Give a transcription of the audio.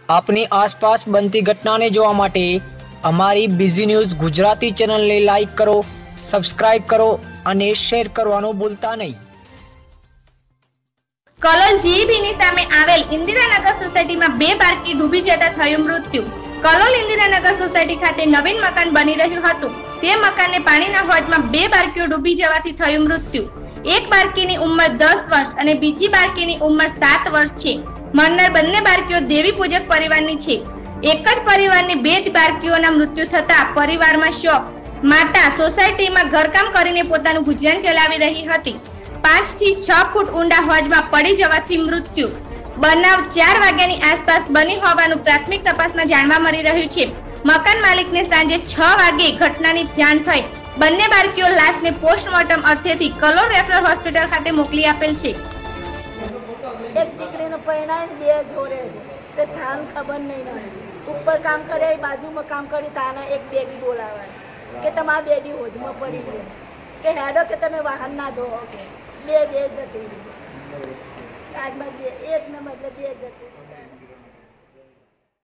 આપની આસપાસ બનતી ઘટનાને જોવા માટે અમારી બીઝી ન્યૂઝ ગુજરાતી ચેનલને લાઈક કરો, સબસ્ક્રાઇબ કરો અને શેર કરવાનું ભૂલતા નહીં। કલોલ જીઈબીની સામે આવેલ ઇન્દિરાનગર સોસાયટીમાં 2 બાળકી ડૂબી જતા થયું મૃત્યુ। કલોલ ઇન્દિરાનગર સોસાયટી ખાતે નવીન મકાન બની રહ્યું હતું। તે મકાનને પાણીના હોજમાં 2 બાળકીઓ ડૂબી જવાથી થયું મૃત્યુ। એક બાળકીની ઉંમર 10 વર્ષ અને બીજી બાળકીની ઉંમર 7 વર્ષ છે। મરનાર બંને બાળકીઓ દેવી પૂજક પરિવારની છે। એક જ પરિવારની 2 બાળકીઓના મૃત્યુ થતા પરિવારમાં શોક। માતા સોસાયટીમાં ઘરકામ કરીને પોતાનું ગુજરાન ચલાવી રહી હતી। 5 થી 6 ફૂટ ઊંડા હોજમાં પડી જવાથી મૃત્યુ। બનાવ 4 વાગ્યાની આસપાસ બની હોવાનું પ્રાથમિક તપાસમાં જાણવા મળી રહ્યું છે। મકાન માલિકને સાંજે 6 વાગે ઘટનાની જાણ થઈ। બંને બાળકીઓ લાશને પોસ્ટમોર્ટમ અર્થેથી કલોલ રેફરલ હોસ્પિટલ ખાતે મોકલી આપેલ છે। एक दीकरी ने पहना है, 2 जोड़े ते थान खबर नहीं ना ऊपर काम करे बाजू में काम करी ताना एक बेबी बोलावा के तमार बेबी होज में पड़ी गई के हेडो के तमे वाहन ना दो के 2 जती आज में एक ने मतलब 2 जती।